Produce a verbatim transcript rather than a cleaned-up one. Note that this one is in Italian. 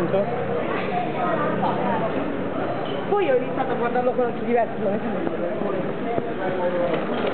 tanto. Poi ho iniziato a guardarlo con occhi diversi.